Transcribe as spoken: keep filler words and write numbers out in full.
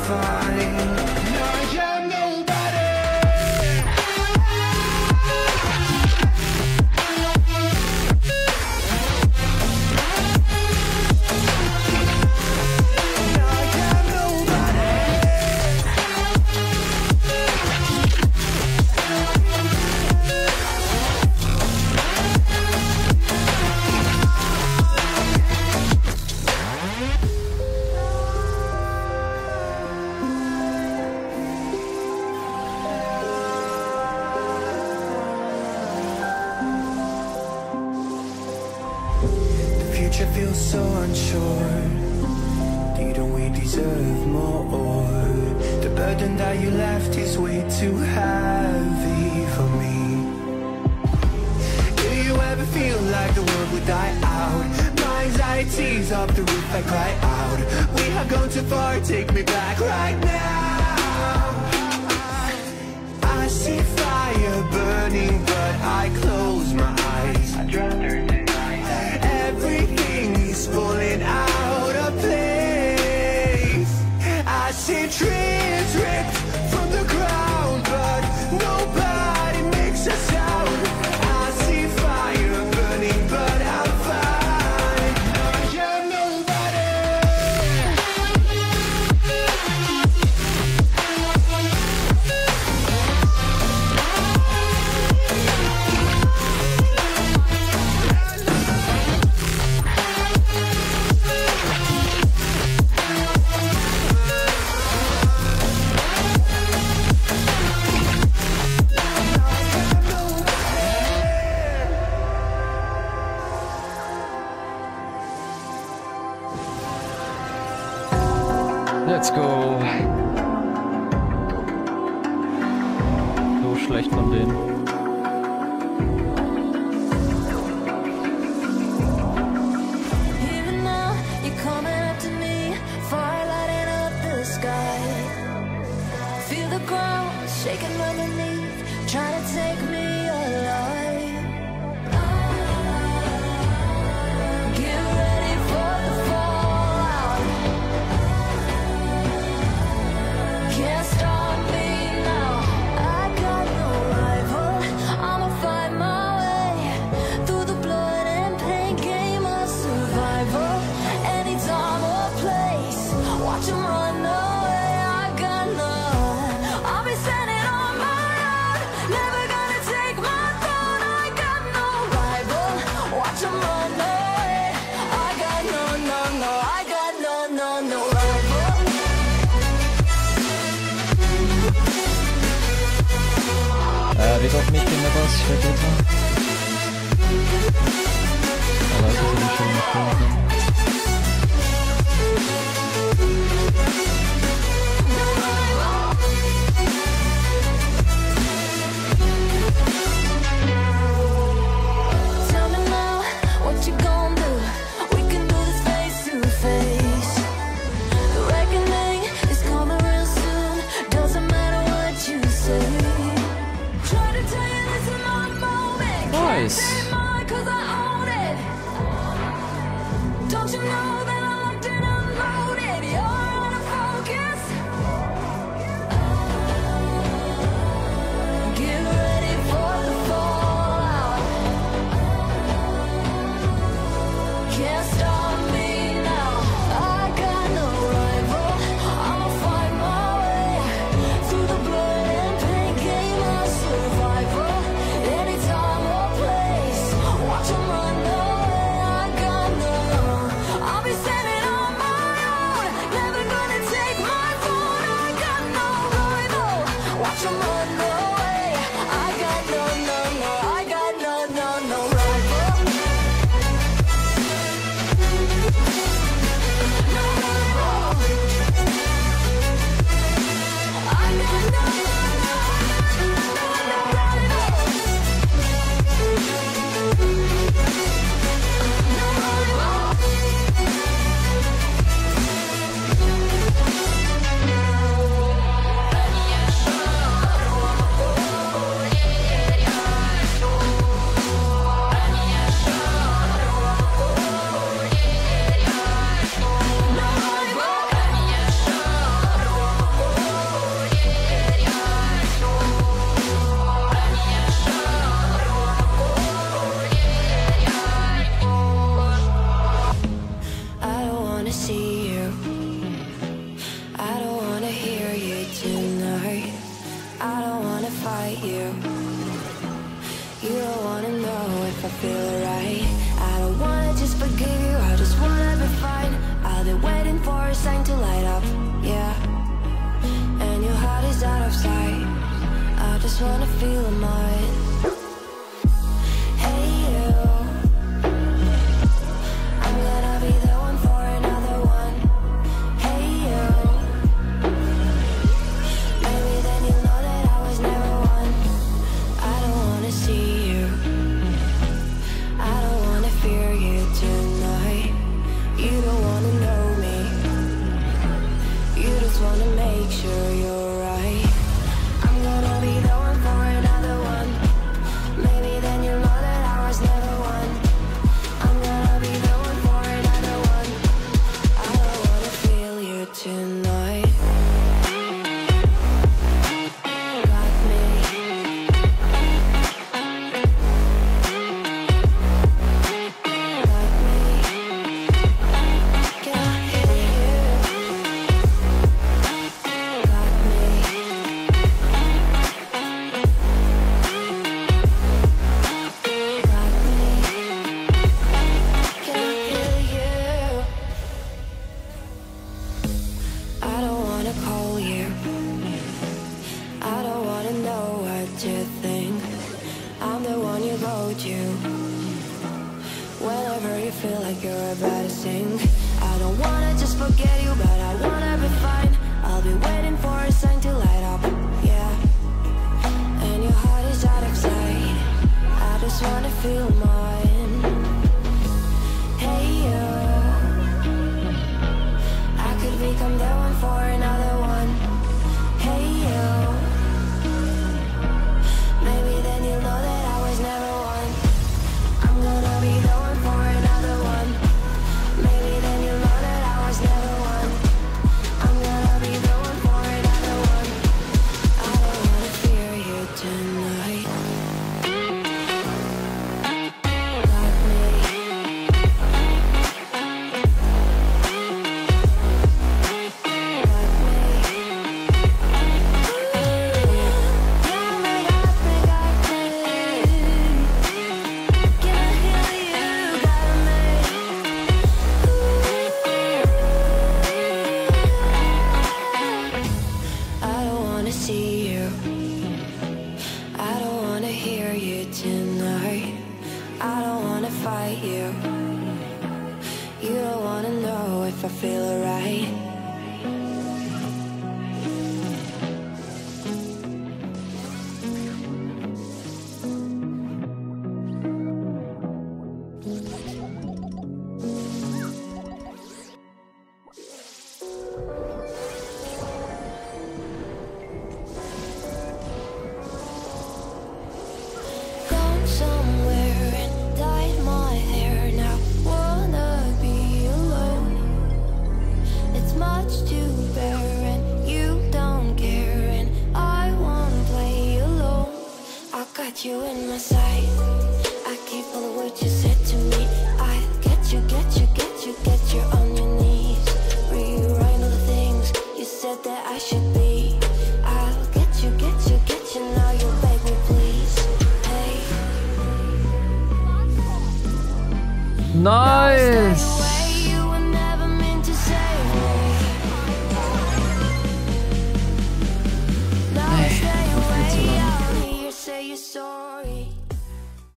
fine. I am nobody. Future feels so unsure. Didn't we deserve more? The burden that you left is way too heavy for me. Do you ever feel like the world would die out? My anxiety's off the roof, I cry out. We have gone too far, take me back right now. I see fire burning, but I close my eyes. I'd rather deny everything is falling out of place. I see trees ripped from the ground, but nobody makes a sound. I see fire burning, but I'm fine. I am nobody. Let's go. So schlecht von denen. Even now, you're coming up to me, fire lighting up the sky. Feel the ground shaking underneath, trying to take me alive. Get ready for the fallout. Can't stop me now. I got no rival. I'ma fight my way through the blood and pain game of survival. Any time or place, watch 'em run away. I got none. I'll be standing on my own, never gonna take my throne. I got no rival. Watch 'em run away. I got no, no, no. I got no, no, no rival. Äh, wird auch nicht immer was, ich vergesse. Aber das ist eine schöne Frage. Tell me now, what you gon' do? We can do this face to face. The reckoning is coming real soon. Doesn't matter what you say. Try to tell you this is my moment. Nice. Can't say mine 'cause I own it. wanna feel mine. Hey you, I'm gonna be the one for another one. Hey you, maybe then you'll know that I was never one. I don't wanna see you, I don't wanna fear you tonight. You don't wanna know me, you just wanna make sure you're right. I'm gonna be the one for another one. Maybe then you'll know that I was never one. I'm gonna be the one for another one. I don't wanna feel you tonight. Got me. Got me. Can I hear you? Got me. Got me. Can I hear you? I don't wanna call you, I don't wanna know what you think. I'm the one you go to whenever you feel like you're about to sink. I don't wanna just forget you, but I wanna be fine. I'll be waiting for a sign to light up, yeah. And your heart is out of sight, I just wanna feel mine. Hey you, I could become the one for another one. Hey you, maybe then you'll know that I was never one. I'm gonna be the one for another one. Maybe then you'll know that I was never one. I'm gonna be the one for another one. I don't wanna fear you tonight. Got me. Got me. Got me, got me, got me. Can I hear you? Got me. I don't wanna see you, I don't wanna hear you tonight. I don't wanna fight you, you don't wanna know if I feel alright. Gone somewhere and dyed my hair now. Wanna be alone. It's much to bear and you don't care, and I won't play alone. I got you in my sight, I keep all the words you said to me. I'll get you, get you, get you, get you on your knees. Rewrite all the things you said that I should be. I'll get you, get you, get you, now you beg me please. Hey. Nice!